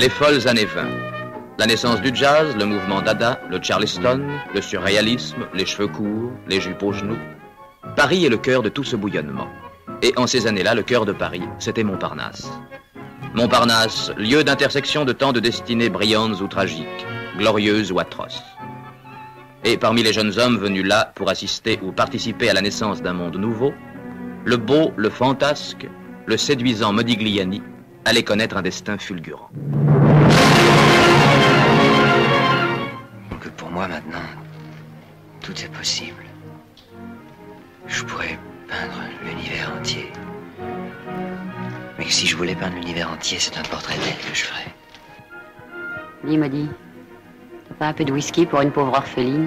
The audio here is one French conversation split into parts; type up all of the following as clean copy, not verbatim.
Les folles années 20. La naissance du jazz, le mouvement dada, le charleston, le surréalisme, les cheveux courts, les jupes aux genoux. Paris est le cœur de tout ce bouillonnement. Et en ces années-là, le cœur de Paris, c'était Montparnasse. Montparnasse, lieu d'intersection de tant de destinées brillantes ou tragiques, glorieuses ou atroces. Et parmi les jeunes hommes venus là pour assister ou participer à la naissance d'un monde nouveau, le beau, le fantasque, le séduisant Modigliani allait connaître un destin fulgurant. Que pour moi maintenant, tout est possible. Je pourrais peindre l'univers entier. Mais que si je voulais peindre l'univers entier, c'est un portrait d'elle que je ferais. Dis, Maudit, t'as pas un peu de whisky pour une pauvre orpheline?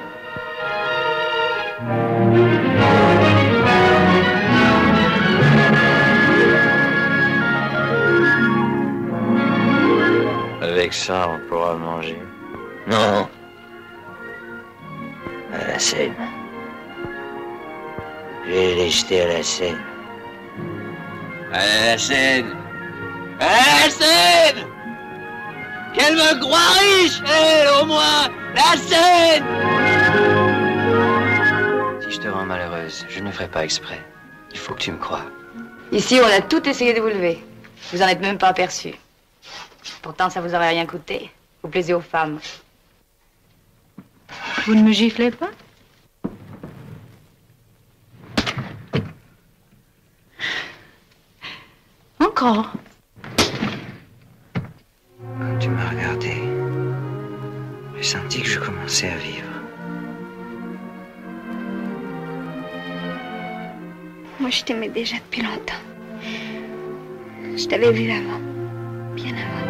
Avec ça, on pourra manger. Non. À la Seine. Je vais les jeter à la Seine. À la Seine. À la Seine. Qu'elle me croit riche, elle, au moins. La Seine. Si je te rends malheureuse, je ne ferai pas exprès. Il faut que tu me croies. Ici, on a tout essayé de vous lever. Vous en êtes même pas aperçu. Pourtant, ça vous aurait rien coûté. Vous plaisez aux femmes. Vous ne me giflez pas? Encore? Quand tu m'as regardé, j'ai senti que je commençais à vivre. Moi, je t'aimais déjà depuis longtemps. Je t'avais vu avant. Bien avant.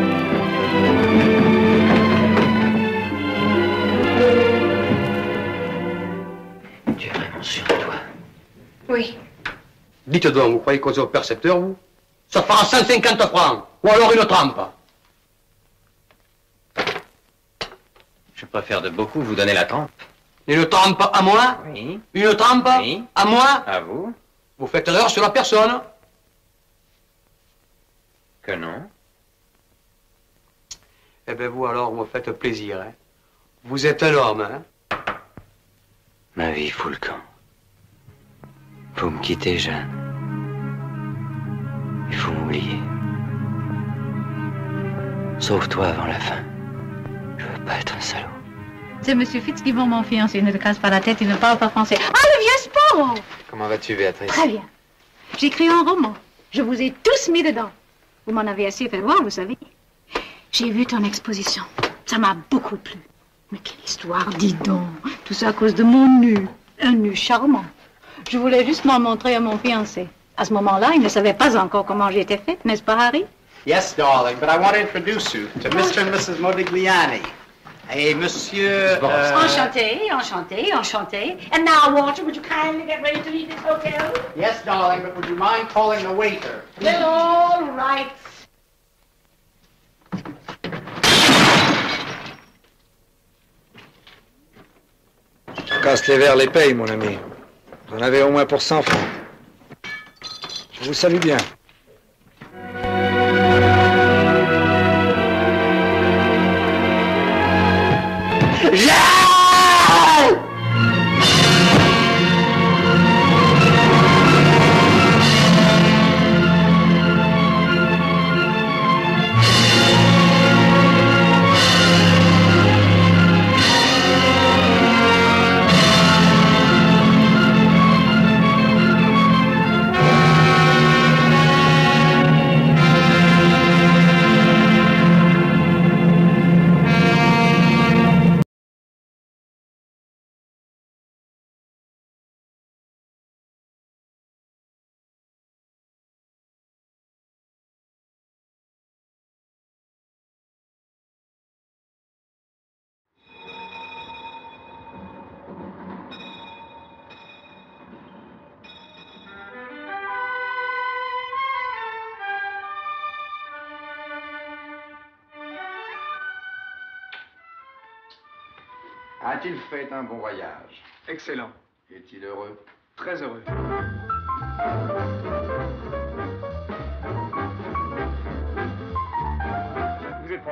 Tu es vraiment sûr de toi? Oui. Dites donc, vous croyez causer au percepteur, vous? Ça fera 150 francs, ou alors une trempe. Je préfère de beaucoup vous donner la trempe. Une trempe à moi? Oui. Une trempe? Oui. À moi? À vous? Vous faites l'erreur sur la personne. Que non. Eh bien, vous alors, vous me faites plaisir, hein. Vous êtes un homme, hein. Ma vie fout le camp. Faut me quitter, Jeanne. Il faut m'oublier. Sauve-toi avant la fin. Je veux pas être un salaud. C'est Monsieur Fitzgibbon, mon fiancé. Ne te casse pas la tête, il ne parle pas français. Ah, le vieux sport! Comment vas-tu, Béatrice? Très bien. J'écris un roman. Je vous ai tous mis dedans. Vous m'en avez assez fait voir, vous savez. J'ai vu ton exposition. Ça m'a beaucoup plu. Mais quelle histoire, dis donc. Tout ça à cause de mon nu. Un nu charmant. Je voulais juste m'en montrer à mon fiancé. À ce moment-là, il ne savait pas encore comment j'étais faite, n'est-ce pas, Harry? Yes, darling, but I want to introduce you to Mr. and Mrs. Modigliani. Et Monsieur... Enchanté, enchanté, enchanté. And now, Walter, would you kindly get ready to leave this hotel? Yes, darling, but would you mind calling the waiter? Well, all right. Casse les verres, les paye, mon ami. Vous en avez au moins pour 100 francs. Je vous salue bien. A-t-il fait un bon voyage? Excellent. Est-il heureux? Très heureux.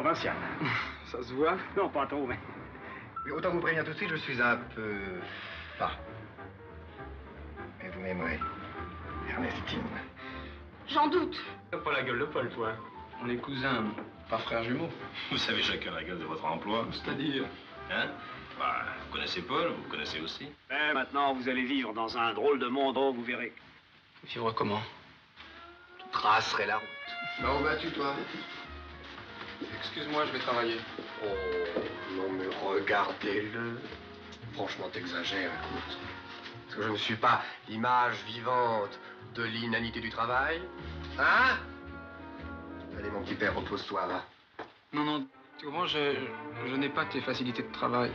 provincial. Ça se voit? Non, pas trop, mais... Oui, autant vous prévenir tout de suite, je suis un peu... pas. Mais vous m'aimerez. Ernestine. J'en doute. T'as pas la gueule de Paul, toi. On est cousins, pas frères jumeaux. Vous savez chacun la gueule de votre emploi. C'est-à-dire? Hein? Bah, vous connaissez Paul, vous connaissez aussi. Mais maintenant, vous allez vivre dans un drôle de monde, oh, vous verrez. Vivre comment? Tu tracerais la route. Bah, où vas-tu, toi? Excuse-moi, je vais travailler. Oh, non, mais regardez-le. Franchement, t'exagères, écoute. Parce que je ne suis pas l'image vivante de l'inanité du travail. Hein? Allez, mon petit père, repose-toi, va. Non, non, tu comprends, je n'ai pas tes facilités de travail.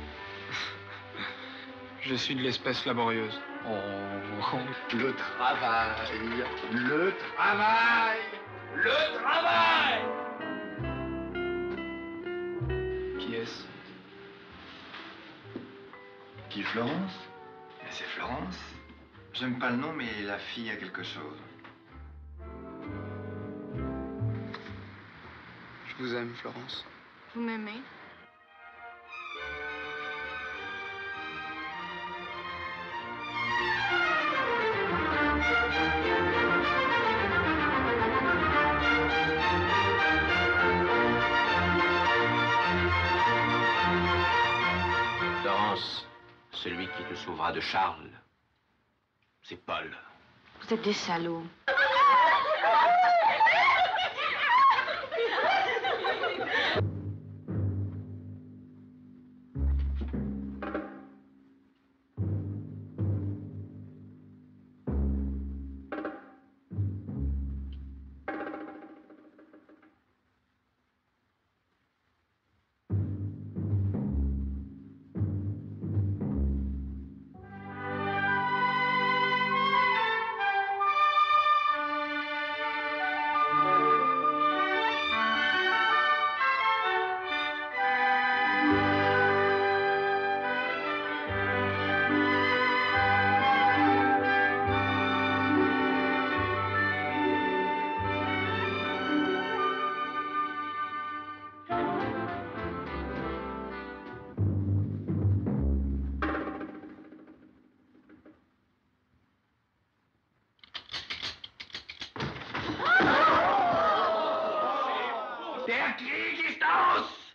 Je suis de l'espèce laborieuse. Oh, le travail, le travail, le travail! Qui est-ce? Qui, Florence? Mais c'est Florence. J'aime pas le nom, mais la fille a quelque chose. Je vous aime, Florence. Vous m'aimez? Florence, celui qui te sauvera de Charles, c'est Paul. Vous êtes des salauds. Der Krieg ist aus!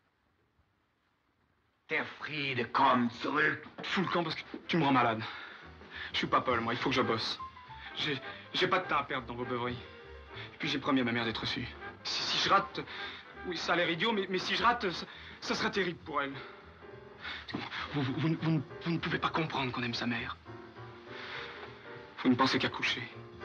Der Friede kommt zurück. Fous le camp parce que tu me rends malade. Je suis pas Paul, moi, il faut que je bosse. J'ai pas de temps à perdre dans vos beuveries. Et puis j'ai promis à ma mère d'être reçu. Si je rate... Oui, ça a l'air idiot, mais si je rate, ça sera terrible pour elle. Vous ne pouvez pas comprendre qu'on aime sa mère. Vous ne pensez qu'à coucher.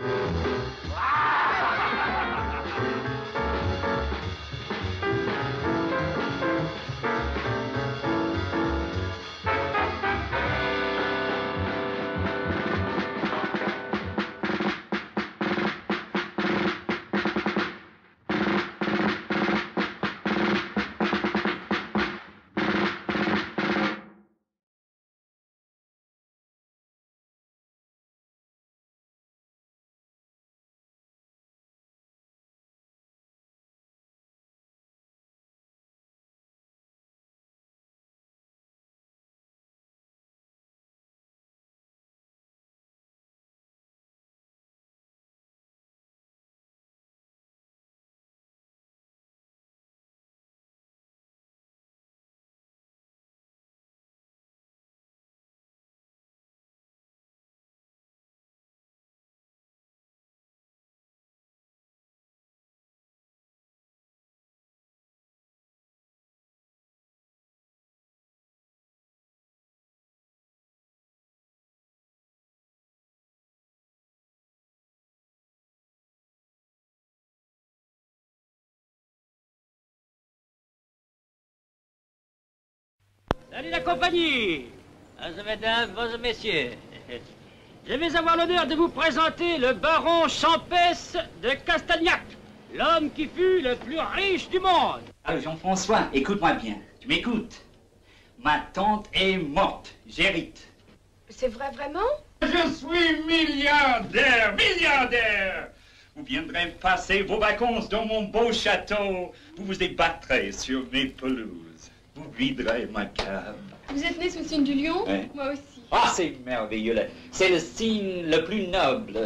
Salut la compagnie! Mesdames, bonjour messieurs. Je vais avoir l'honneur de vous présenter le baron Champès de Castagnac, l'homme qui fut le plus riche du monde. Ah, Jean-François, écoute-moi bien. Tu m'écoutes? Ma tante est morte. J'hérite. C'est vrai, vraiment? Je suis milliardaire, milliardaire! Vous viendrez passer vos vacances dans mon beau château. Vous vous débattrez sur mes pelouses. Vous viderez ma cave. Vous êtes né sous le signe du lion? Hein? Moi aussi. Ah, c'est merveilleux. C'est le signe le plus noble.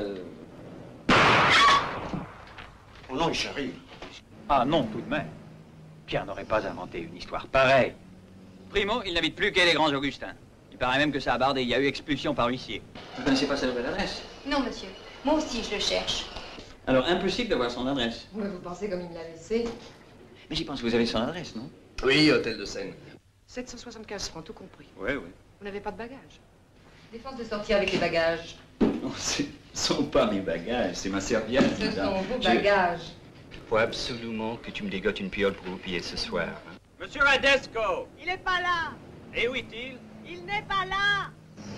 Oh non, chérie. Ah non, tout de même. Pierre n'aurait pas inventé une histoire pareille. Primo, il n'habite plus qu'à les Grands Augustins. Il paraît même que ça a bardé. Il y a eu expulsion par huissier. Vous connaissez pas sa nouvelle adresse? Non, monsieur. Moi aussi, je le cherche. Alors, impossible d'avoir son adresse. Mais vous pensez comme il me l'a laissé? Mais j'y pense, vous avez son adresse, non? Oui, hôtel de Seine. 775 francs, tout compris. Oui, oui. Vous n'avez pas de bagages? Défense de sortir avec les bagages. Non, ce sont pas mes bagages, c'est ma serviette. Ce sont vos bagages. Faut absolument que tu me dégotes une piole pour vous piller ce soir. Hein? Monsieur Radesco! Il n'est pas là! Et où est-il? Il n'est pas là!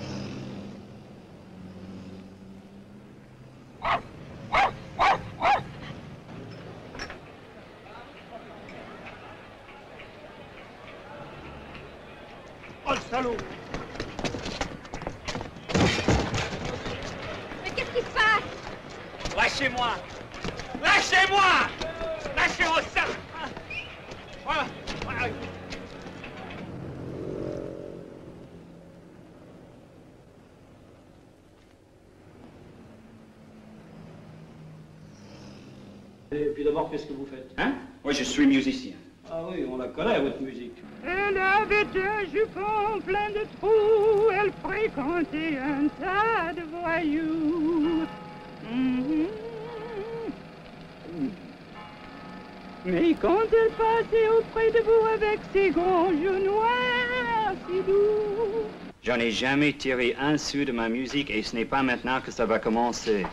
Oh, le salaud! Mais qu'est-ce qui se passe? Lâchez-moi! Lâchez-moi! Lâchez-moi ça! Voilà! Voilà. Et puis d'abord, qu'est-ce que vous faites? Hein? Oui, je suis musicien. Ah oui, on la connaît, votre musique. Elle avait un jupon plein de trous, elle fréquentait un tas de voyous. Mais quand elle passait auprès de vous avec ses grands yeux noirs si doux. J'en ai jamais tiré un sou de ma musique et ce n'est pas maintenant que ça va commencer.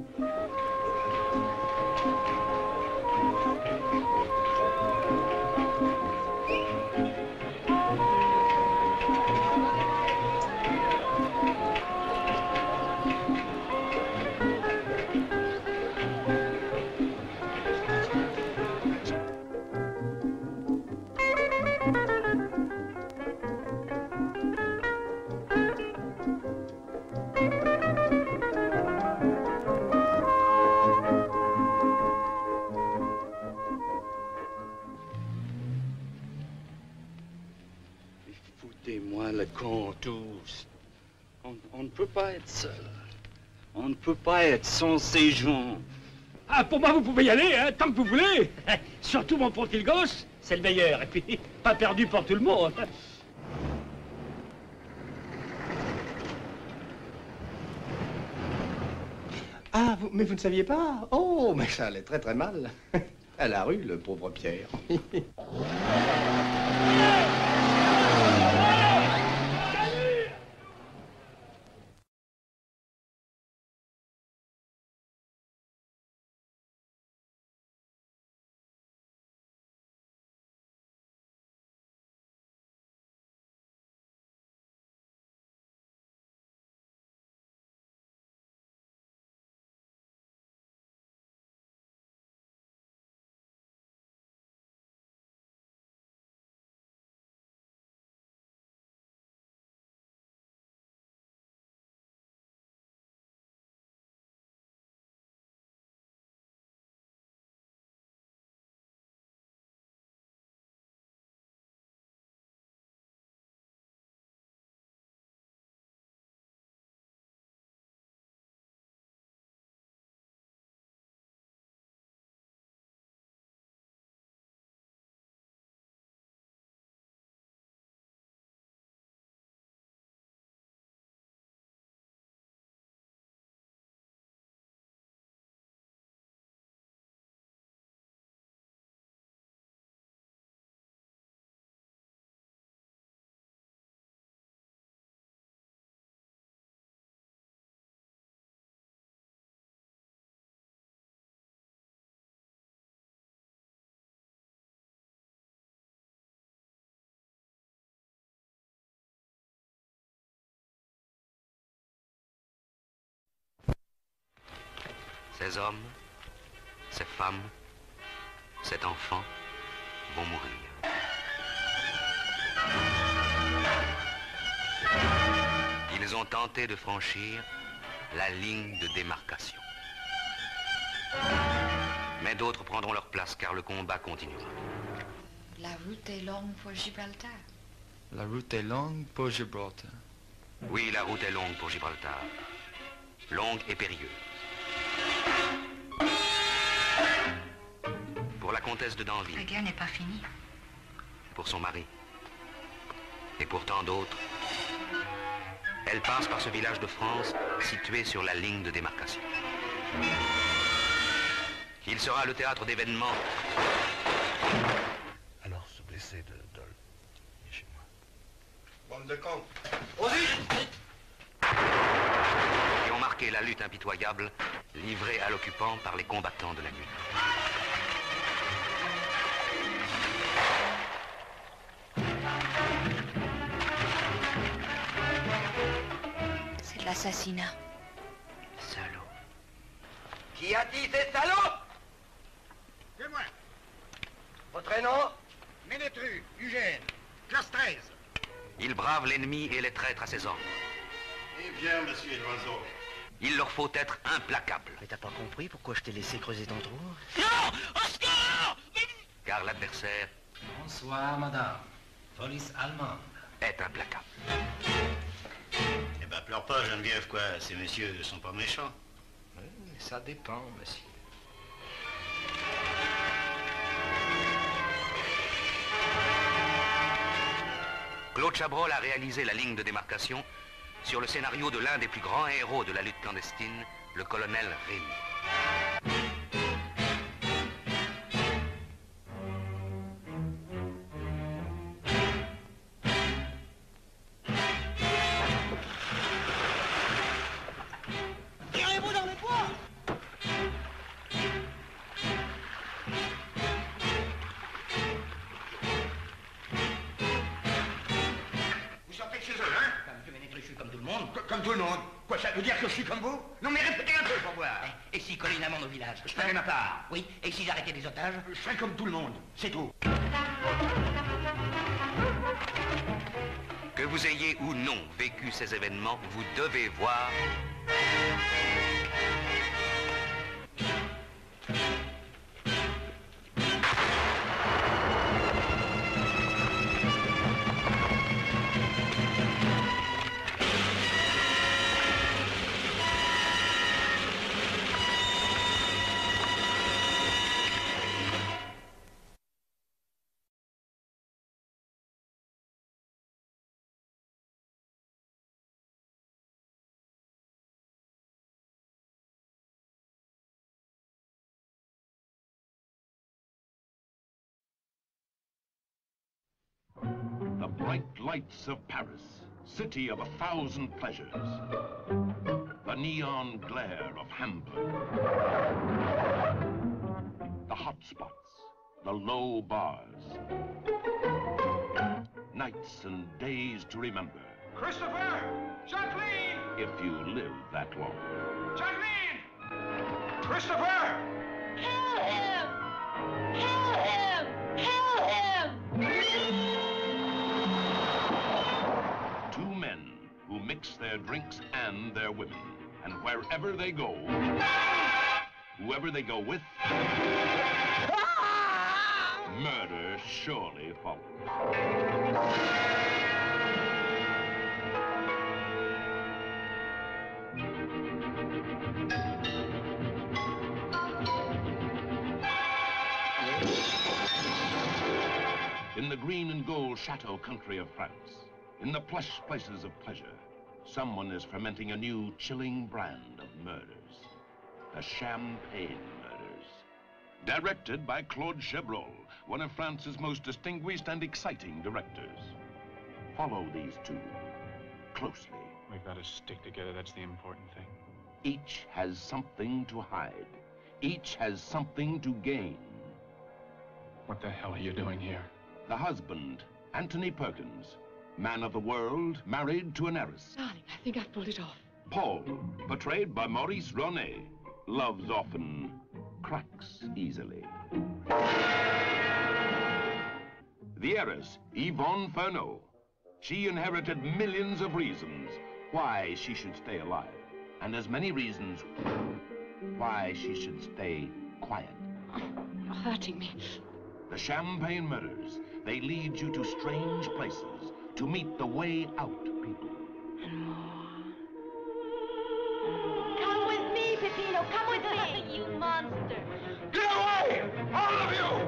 Foutez-moi le camp tous. On ne peut pas être seul. On ne peut pas être sans ces gens. Ah, pour moi, vous pouvez y aller, hein, tant que vous voulez. Surtout mon profil gauche, c'est le meilleur. Et puis, pas perdu pour tout le monde. Ah, mais vous ne saviez pas? Oh, mais ça allait très très mal. À la rue, le pauvre Pierre. Ces hommes, ces femmes, cet enfant vont mourir. Ils ont tenté de franchir la ligne de démarcation. Mais d'autres prendront leur place car le combat continuera. La route est longue pour Gibraltar. La route est longue pour Gibraltar. Oui, la route est longue pour Gibraltar. Longue et périlleuse. Pour la comtesse de Danville. La guerre n'est pas finie. Pour son mari. Et pour tant d'autres. Elle passe par ce village de France situé sur la ligne de démarcation. Il sera le théâtre d'événements. Alors, ce blessé de Dole est chez moi. Bande de cons. Qui ont marqué la lutte impitoyable livrée à l'occupant par les combattants de la nuit. C'est de l'assassinat. Salaud. Qui a dit ces salauds? C'est moi. Votre nom? Ménétru, Eugène, classe 13. Il brave l'ennemi et les traître à ses ordres. Eh bien, monsieur l'oiseau. Il leur faut être implacables. Mais t'as pas compris pourquoi je t'ai laissé creuser ton trou? Non! Oscar! Car l'adversaire... Bonsoir, madame. Police allemande. Est implacable. Eh ben, pleure pas, Geneviève, quoi. Ces messieurs sont pas méchants. Oui, mais ça dépend, monsieur. Claude Chabrol a réalisé la ligne de démarcation sur le scénario de l'un des plus grands héros de la lutte clandestine, le colonel Rémy. Tirez-vous dans les bois! Vous sortez de chez eux, hein? Monsieur Ménétru, je suis comme tout le monde. Comme tout le monde. Quoi, ça veut dire que je suis comme vous? Non, mais répétez un peu pour voir. Et si Colline amende au village? Je ferai ma part. Oui, et si j'arrêtais des otages? Je serai comme tout le monde, c'est tout. Que vous ayez ou non vécu ces événements, vous devez voir... The bright lights of Paris, city of 1,000 pleasures. The neon glare of Hamburg. The hot spots, the low bars. Nights and days to remember. Christopher! Jacqueline! If you live that long. Jacqueline! Christopher! Kill him! Kill him! Kill him! Two men who mix their drinks and their women. And wherever they go, whoever they go with, murder surely follows. In the green and gold chateau country of France, in the plush places of pleasure, someone is fermenting a new chilling brand of murders. The Champagne Murders. Directed by Claude Chabrol, one of France's most distinguished and exciting directors. Follow these two closely. We've got to stick together, that's the important thing. Each has something to hide. Each has something to gain. What the hell are you doing here? The husband, Anthony Perkins, man of the world, married to an heiress. Darling, I think I've pulled it off. Paul, portrayed by Maurice Ronet, loves often, cracks easily. The heiress, Yvonne Furneaux. She inherited millions of reasons why she should stay alive, and as many reasons why she should stay quiet. You're hurting me. The Champagne Murders. They lead you to strange places, to meet the way out people. Come with me, Peppino. Come with me. You monster. Get away! All of you!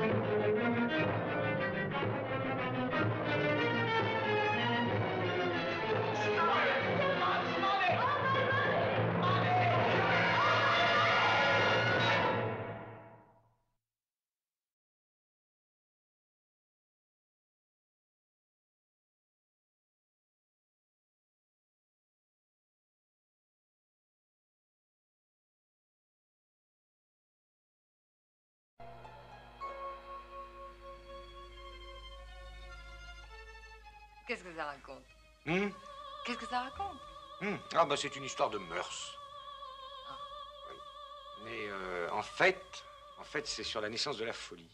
Qu'est-ce que ça raconte? Qu'est-ce que ça raconte? Ah, bah, c'est une histoire de mœurs. Oui. Mais en fait, c'est sur la naissance de la folie.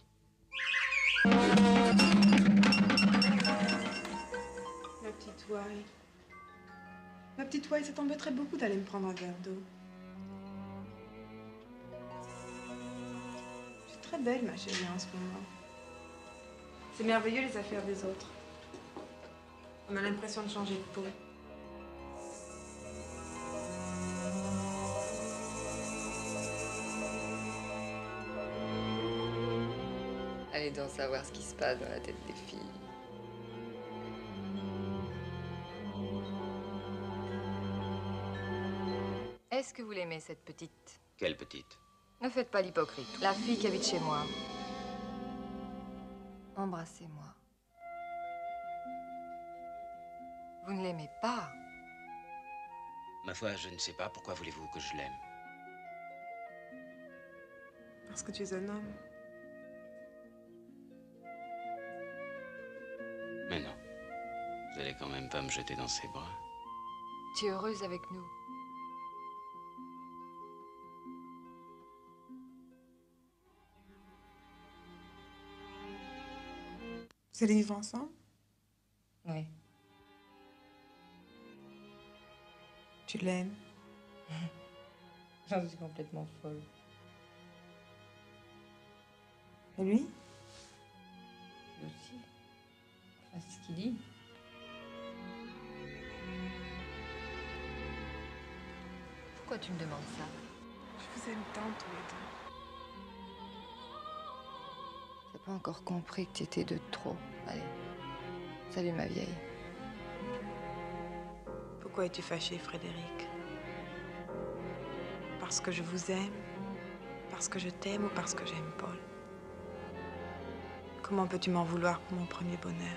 Ma petite ouaille. Ma petite ouaille, ça t'embêterait beaucoup d'aller me prendre un verre d'eau. Je suis très belle, ma chérie, en ce moment. C'est merveilleux, les affaires des autres. On a l'impression de changer de peau. Allez donc savoir ce qui se passe dans la tête des filles. Est-ce que vous l'aimez, cette petite? Quelle petite? Ne faites pas l'hypocrite. La fille qui habite chez moi. Embrassez-moi. Vous ne l'aimez pas? Ma foi, je ne sais pas. Pourquoi voulez-vous que je l'aime? Parce que tu es un homme. Mais non. Vous allez quand même pas me jeter dans ses bras. Tu es heureuse avec nous. Vous allez vivre ensemble? Oui. Tu l'aimes? J'en suis complètement folle. Et lui? Lui aussi. Enfin, c'est ce qu'il dit. Pourquoi tu me demandes ça? Je vous aime tant tous les deux. J'ai pas encore compris que tu étais de trop. Allez. Salut, ma vieille. Pourquoi es-tu fâché, Frédéric? Parce que je vous aime? Parce que je t'aime ou parce que j'aime Paul? Comment peux-tu m'en vouloir pour mon premier bonheur?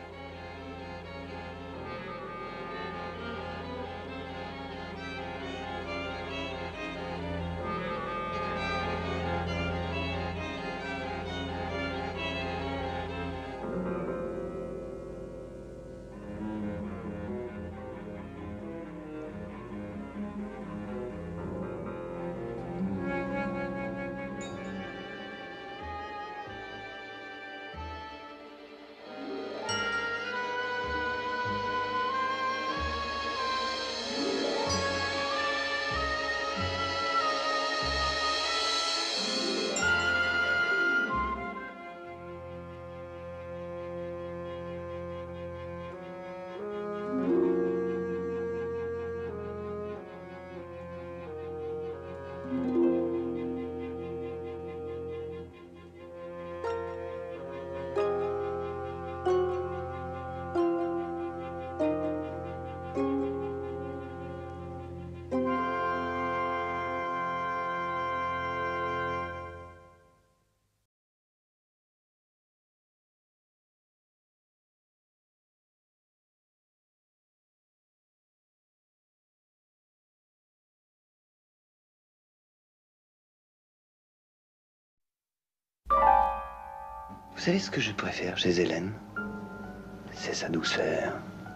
Vous savez ce que je préfère chez Hélène? C'est sa douceur.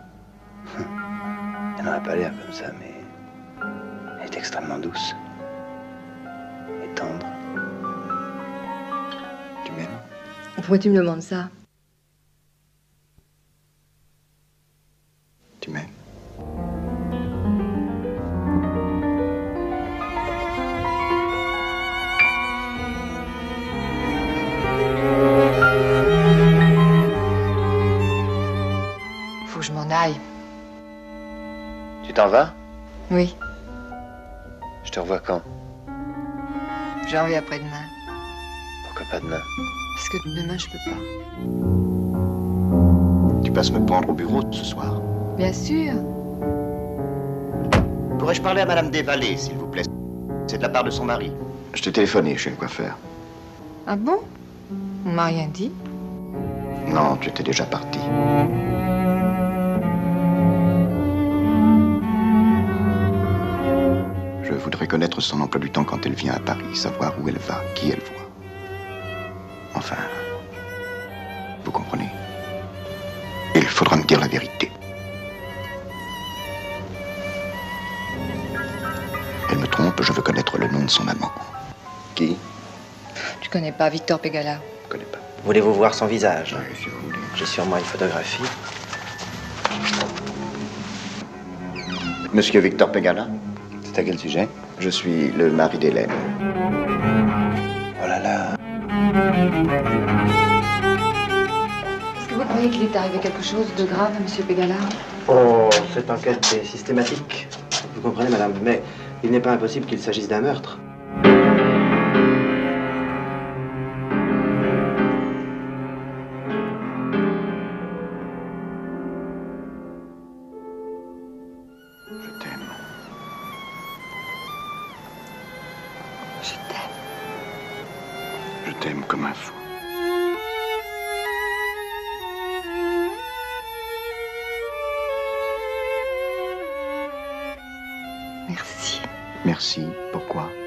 Elle n'en a pas l'air comme ça, mais elle est extrêmement douce et tendre. Tu m'aimes? Pourquoi tu me demandes ça? Tu m'aimes? Tu t'en vas? Oui, Je te revois quand? j'ai envie après-demain. Pourquoi pas demain? Parce que demain, je peux pas. Tu passes me prendre au bureau ce soir? Bien sûr. Pourrais-je parler à Madame Desvallées, s'il vous plaît? C'est de la part de son mari. Je t'ai téléphoné chez le coiffeur. Ah bon? On m'a rien dit. Non, tu étais déjà parti. Je voudrais connaître son emploi du temps quand elle vient à Paris, savoir où elle va, qui elle voit. Enfin, vous comprenez? Il faudra me dire la vérité. Elle me trompe, je veux connaître le nom de son amant. Qui? Tu connais pas Victor Pegala? Je connais pas. Voulez-vous voir son visage? Oui, si vous voulez. J'ai sûrement une photographie. Monsieur Victor Pegala? C'est à quel sujet? Je suis le mari d'Hélène. Oh là là. Est-ce que vous croyez qu'il est arrivé quelque chose de grave à Monsieur Pegala? Oh, cette enquête est systématique. Vous comprenez, madame, mais il n'est pas impossible qu'il s'agisse d'un meurtre. Je t'aime comme un fou. Merci. Merci. Pourquoi?